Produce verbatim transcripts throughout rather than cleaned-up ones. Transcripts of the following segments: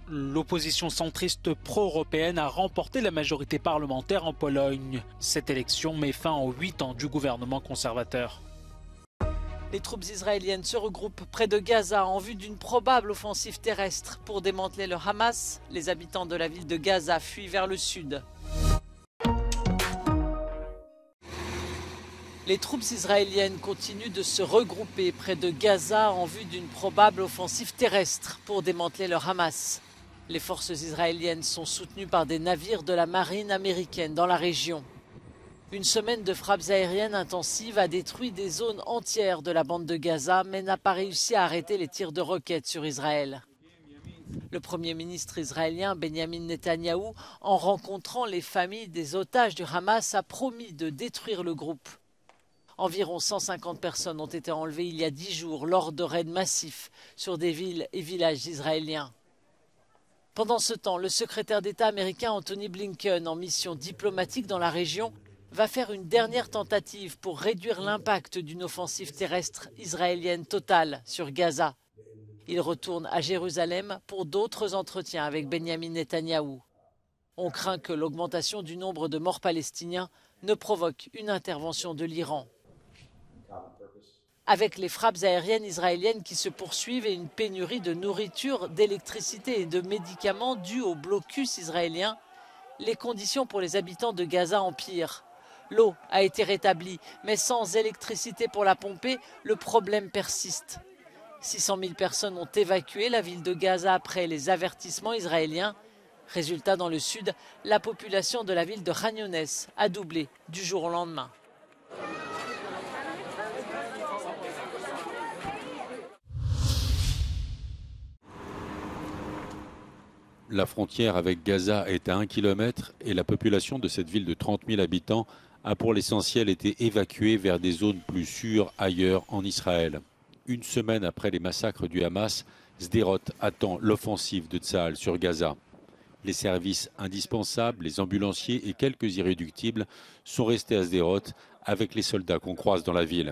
L'opposition centriste pro-européenne a remporté la majorité parlementaire en Pologne. Cette élection met fin aux huit ans du gouvernement conservateur. Les troupes israéliennes se regroupent près de Gaza en vue d'une probable offensive terrestre. Pour démanteler le Hamas, les habitants de la ville de Gaza fuient vers le sud. Les troupes israéliennes continuent de se regrouper près de Gaza en vue d'une probable offensive terrestre pour démanteler le Hamas. Les forces israéliennes sont soutenues par des navires de la marine américaine dans la région. Une semaine de frappes aériennes intensives a détruit des zones entières de la bande de Gaza, mais n'a pas réussi à arrêter les tirs de roquettes sur Israël. Le Premier ministre israélien Benjamin Netanyahou, en rencontrant les familles des otages du Hamas, a promis de détruire le groupe. Environ cent cinquante personnes ont été enlevées il y a dix jours lors de raids massifs sur des villes et villages israéliens. Pendant ce temps, le secrétaire d'État américain Antony Blinken, en mission diplomatique dans la région, va faire une dernière tentative pour réduire l'impact d'une offensive terrestre israélienne totale sur Gaza. Il retourne à Jérusalem pour d'autres entretiens avec Benjamin Netanyahou. On craint que l'augmentation du nombre de morts palestiniens ne provoque une intervention de l'Iran. Avec les frappes aériennes israéliennes qui se poursuivent et une pénurie de nourriture, d'électricité et de médicaments dus au blocus israélien, les conditions pour les habitants de Gaza empirent. L'eau a été rétablie, mais sans électricité pour la pomper, le problème persiste. six cent mille personnes ont évacué la ville de Gaza après les avertissements israéliens. Résultat, dans le sud, la population de la ville de Khan Younes a doublé du jour au lendemain. La frontière avec Gaza est à un kilomètre et la population de cette ville de trente mille habitants a pour l'essentiel été évacuée vers des zones plus sûres ailleurs en Israël. Une semaine après les massacres du Hamas, Sderot attend l'offensive de Tsahal sur Gaza. Les services indispensables, les ambulanciers et quelques irréductibles sont restés à Sderot avec les soldats qu'on croise dans la ville.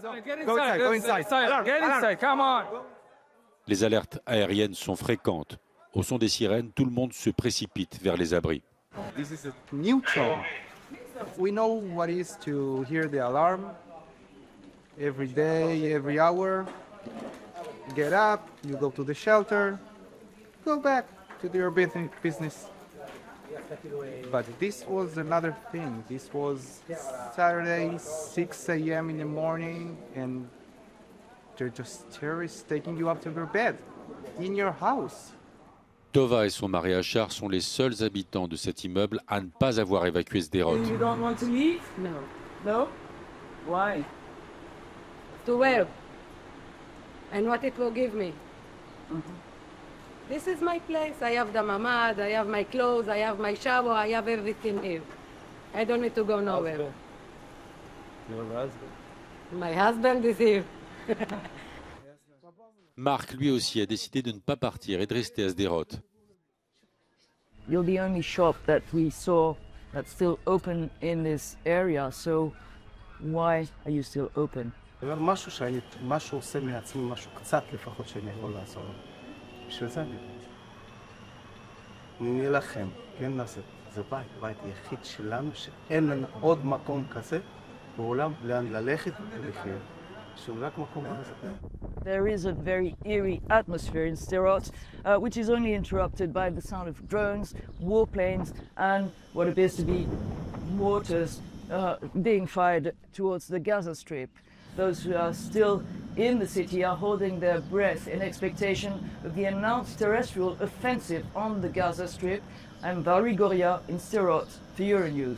Les alertes aériennes sont fréquentes. Au son des sirènes, tout le monde se précipite vers les abris. This is a neutral. We know what it is to hear the alarm every day, every hour. Get up, you go to the shelter, go back to your business. But this was another thing. This was Saturday, six a m in the morning, and they're just terrorists taking you up to your bed, in your house. Tova et son mari Achar sont les seuls habitants de cet immeuble à ne pas avoir évacué Sderot. You don't want to leave? No. No? Why? To where? And what it will give me? Mm-hmm. This is my place. I have the mamad, I have my clothes, I have my shower, I have everything here. I don't need to go nowhere. Husband. Your husband? My husband is here. Marc, lui aussi, a décidé de ne pas partir et de rester à Sderot. You're the only shop that we saw that's still open in this area, so why are you still open? משהו שאני, משהו עושה מעצמי, משהו קצת לפחות שאני יכול לעשות. בשביל זה אני... נלחם, כן נעשה. זה בית, בית יחיד שלנו, שאין לנו עוד מקום כזה בעולם לאן ללכת ולחיות. There is a very eerie atmosphere in Sderot, uh, which is only interrupted by the sound of drones, warplanes, and what appears to be mortars uh, being fired towards the Gaza Strip. Those who are still in the city are holding their breath in expectation of the announced terrestrial offensive on the Gaza Strip. I'm Valerie Goria in Sderot for Euronews.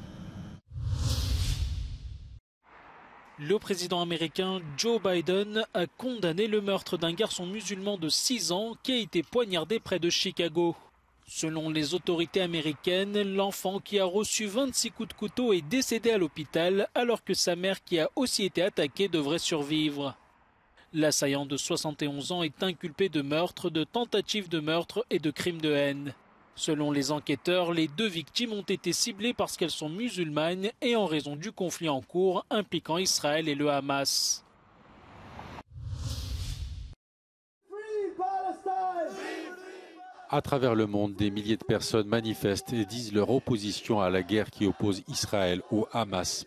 Le président américain Joe Biden a condamné le meurtre d'un garçon musulman de six ans qui a été poignardé près de Chicago. Selon les autorités américaines, l'enfant qui a reçu vingt-six coups de couteau est décédé à l'hôpital alors que sa mère qui a aussi été attaquée devrait survivre. L'assaillant de soixante et onze ans est inculpé de meurtre, de tentative de meurtre et de crime de haine. Selon les enquêteurs, les deux victimes ont été ciblées parce qu'elles sont musulmanes et en raison du conflit en cours impliquant Israël et le Hamas. À travers le monde, des milliers de personnes manifestent et disent leur opposition à la guerre qui oppose Israël au Hamas.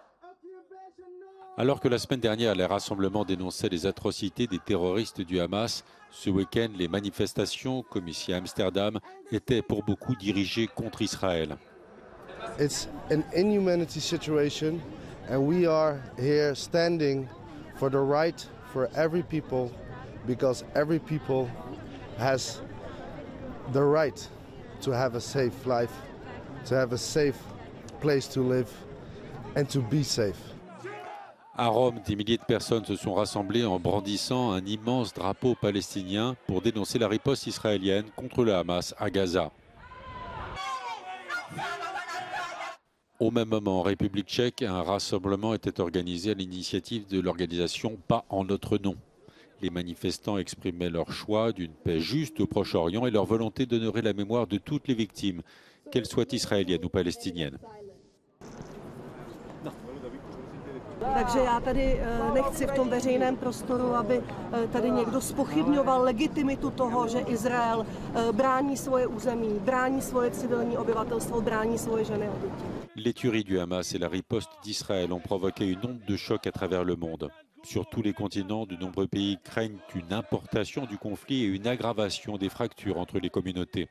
Alors que la semaine dernière, les rassemblements dénonçaient les atrocités des terroristes du Hamas, ce week-end, les manifestations, comme ici à Amsterdam, étaient pour beaucoup dirigées contre Israël. It's an inhumanity situation, and we are here standing for the right for every people, because every people has the right to have a safe life, to have a safe place to live, and to be safe. À Rome, des milliers de personnes se sont rassemblées en brandissant un immense drapeau palestinien pour dénoncer la riposte israélienne contre le Hamas à Gaza. Au même moment, en République tchèque, un rassemblement était organisé à l'initiative de l'organisation Pas en notre nom. Les manifestants exprimaient leur choix d'une paix juste au Proche-Orient et leur volonté d'honorer la mémoire de toutes les victimes, qu'elles soient israéliennes ou palestiniennes. Takže já tady nechci v tom veřejném prostoru, aby tady někdo zpochybňoval legitimitu toho, že Izrael brání svoje území, brání svoje civilní obyvatelstvo, brání svoje ženy a děti. Les tueries du Hamas et la riposte d'Israël ont provoqué une onde de choc à travers le monde. Sur tous les continents, de nombreux pays craignent une importation du conflit et une aggravation des fractures entre les communautés.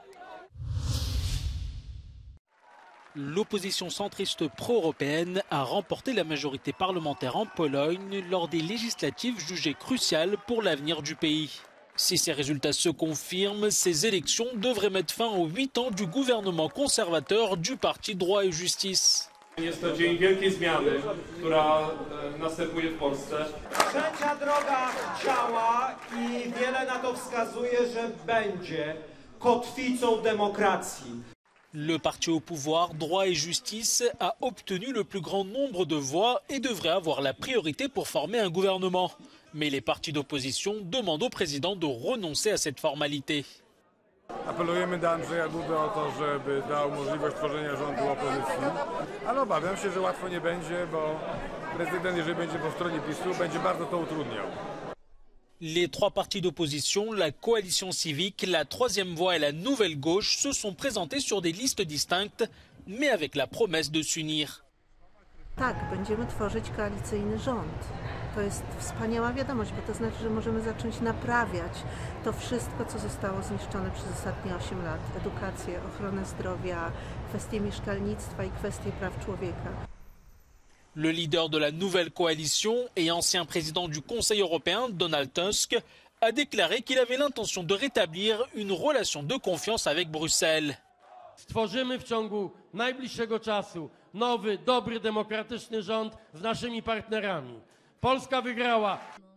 L'opposition centriste pro-européenne a remporté la majorité parlementaire en Pologne lors des législatives jugées cruciales pour l'avenir du pays. Si ces résultats se confirment, ces élections devraient mettre fin aux huit ans du gouvernement conservateur du parti Droit et Justice. Jest to dzień wielkiej zmiany, która następuje w Polsce. Trzecia droga działa i wiele na to wskazuje, że będzie kotwicą demokracji. Le parti au pouvoir, Droit et Justice, a obtenu le plus grand nombre de voix et devrait avoir la priorité pour former un gouvernement. Mais les partis d'opposition demandent au président de renoncer à cette formalité. Apelujemy do Andrzeja Dudy o to, żeby dał możliwość tworzenia rządu opozycji, ale obawiam się, że łatwo nie będzie, bo prezydent, jeżeli będzie po stronie PiSu, będzie bardzo to utrudniał. Les trois partis d'opposition, la coalition civique, la troisième voie et la nouvelle gauche se sont présentés sur des listes distinctes, mais avec la promesse de s'unir. Tak, będziemy tworzyć koalicyjny rząd. To jest wspaniała wiadomość, bo to znaczy, że możemy zacząć naprawiać to wszystko, co zostało zniszczone przez ostatnie osiem lat. Edukację, ochronę zdrowia, kwestie mieszkalnictwa i kwestie praw człowieka. Le leader de la nouvelle coalition et ancien président du Conseil européen, Donald Tusk, a déclaré qu'il avait l'intention de rétablir une relation de confiance avec Bruxelles. Stworzymy w ciągu najbliższego czasu nowy, dobry, demokratyczny rząd z naszymi partnerami. Polska wygrała.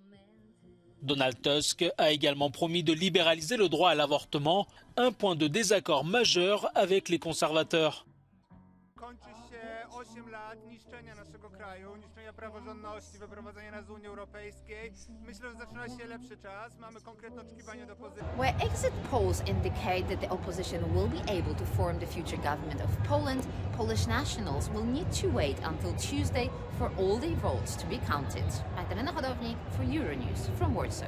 Donald Tusk a également promis de libéraliser le droit à l'avortement, un point de désaccord majeur avec les conservateurs. osiem lat niszczenia naszego kraju, niszczenia praworządności, wyprowadzenia nas z Unii Europejskiej. Myślę, że zaczyna się lepszy czas. Mamy konkretne oczekiwania od opozycji. Where exit polls indicate that the opposition will be able to form the future government of Poland, Polish nationals will need to wait until Tuesday for all their votes to be counted. Magdalena Hodownik for Euronews from Warsaw.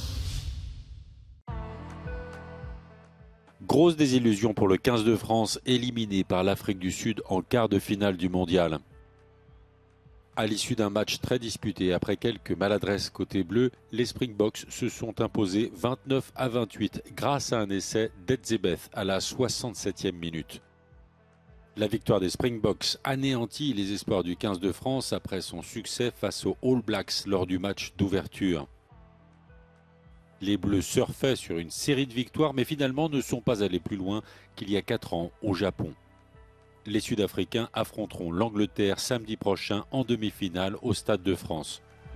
Grosse désillusion pour le quinze de France, éliminé par l'Afrique du Sud en quart de finale du mondial. À l'issue d'un match très disputé, après quelques maladresses côté bleu, les Springboks se sont imposés vingt-neuf à vingt-huit grâce à un essai d'Edzebeth à la soixante-septième minute. La victoire des Springboks anéantit les espoirs du quinze de France après son succès face aux All Blacks lors du match d'ouverture. Les Bleus surfaient sur une série de victoires, mais finalement ne sont pas allés plus loin qu'il y a quatre ans au Japon. Les Sud-Africains affronteront l'Angleterre samedi prochain en demi-finale au Stade de France.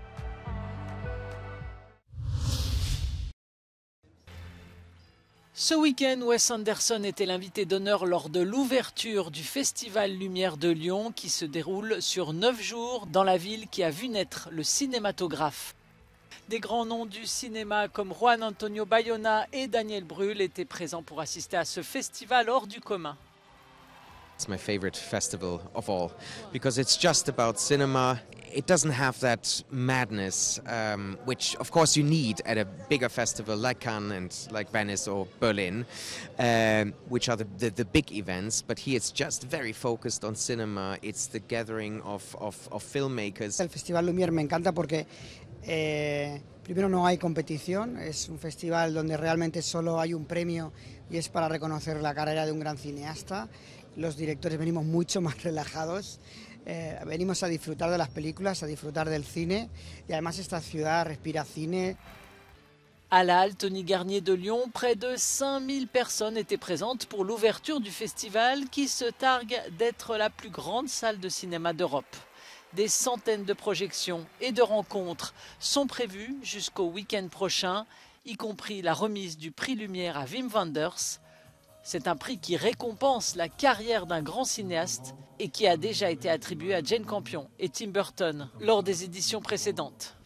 Ce week-end, Wes Anderson était l'invité d'honneur lors de l'ouverture du Festival Lumière de Lyon qui se déroule sur neuf jours dans la ville qui a vu naître le cinématographe. Des grands noms du cinéma comme Juan Antonio Bayona et Daniel Brühl étaient présents pour assister à ce festival hors du commun. It's my favorite festival of all because it's just about cinema. It doesn't have that madness, um, which of course you need at a bigger festival like Cannes and like Venice or Berlin, um, which are the, the, the big events. But here it's just very focused on cinema. It's the gathering of, of, of filmmakers. El Festival Lumière me encanta porque eh, primero no hay competición, es un festival donde realmente solo hay un premio y es para reconocer la carrera de un gran cineasta. Los directores venimos mucho más relajados. Eh, venimos a disfrutar de las películas, a disfrutar del cine y además esta ciudad respira cine. À la halle Tony Garnier de Lyon, près de cinq mille personnes étaient présentes pour l'ouverture du festival qui se targue d'être la plus grande salle de cinéma d'Europe. Des centaines de projections et de rencontres sont prévues jusqu'au week-end prochain, y compris la remise du prix Lumière à Wim Wenders. C'est un prix qui récompense la carrière d'un grand cinéaste et qui a déjà été attribué à Jane Campion et Tim Burton lors des éditions précédentes.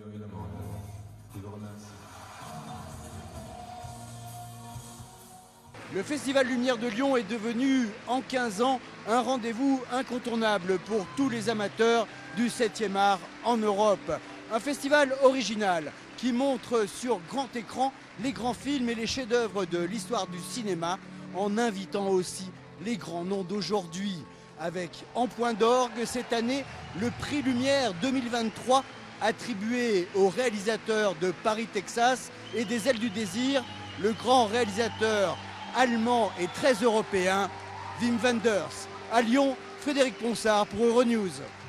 Le Festival Lumière de Lyon est devenu, en quinze ans, un rendez-vous incontournable pour tous les amateurs du septième art en Europe. Un festival original qui montre sur grand écran les grands films et les chefs-d'œuvre de l'histoire du cinéma, en invitant aussi les grands noms d'aujourd'hui. Avec en point d'orgue cette année le prix Lumière deux mille vingt-trois attribué au réalisateur de Paris, Texas et des Ailes du Désir, le grand réalisateur allemand et très européen, Wim Wenders. À Lyon, Frédéric Ponsard pour Euronews.